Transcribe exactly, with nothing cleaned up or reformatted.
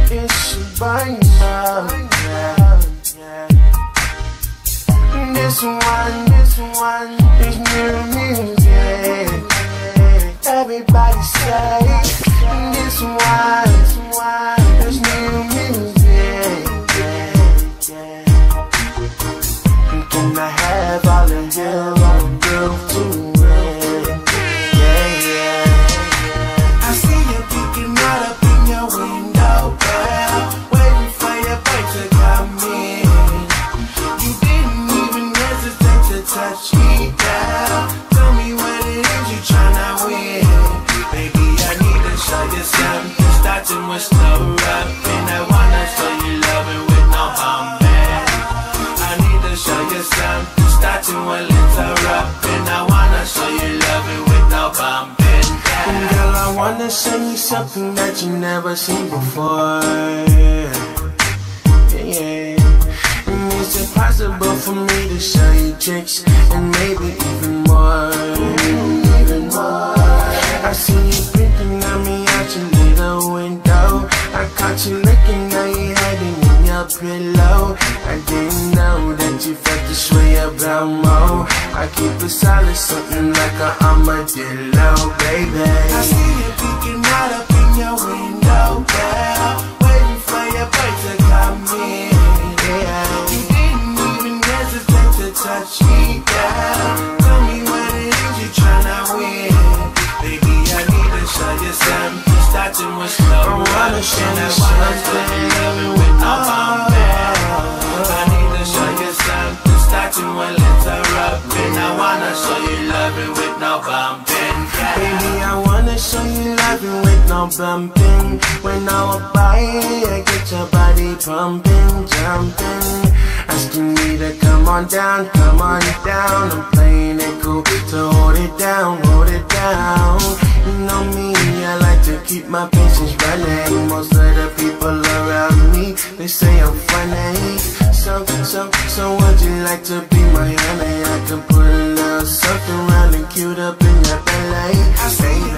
It's your body now. This one, this one is new music. Everybody say this one, this one is new music. Can I have all of you? I'll groove to it. Yeah, yeah. I see you peeking right up in your window, girl, waiting for your boy to come in. You didn't even hesitate to touch me, girl. Tell me what it is you tryna win. Baby, I need to show you something, starting with slow rapping. I wanna show you loving with no bumping. I need to show you something, starting with little rapping. I wanna show you loving with no bumping. Girl, I wanna show you something that you never seen before. Yeah. It's impossible for me to show you tricks and maybe even more, even more. I see you creeping at me out your little window. I caught you looking at you hiding in your pillow. I didn't know that you felt this way about Mo. I keep it solid, something like an armadillo, baby. I see you peeking right up in your window, girl, waiting for your boy to come in. Yeah. You didn't even hesitate to touch me, girl. Tell me what it is you tryna win. Baby, I need to show you something, starting with slow. I wanna show you something, loving with no bumping. I need to show you something, starting with little rubbing. I wanna show you loving with no bumping. Baby, I wanna show you loving with no bumping. When I walk by, I get your body pumping, jumping, asking me to come on down, come on down. I'm playing it cool, so hold it down, hold it down. You know me, I like to keep my patience running. Most of the people around me, they say I'm funny. So, so, so would you like to be my honey? I can put a little something round and cute up in your belly. I say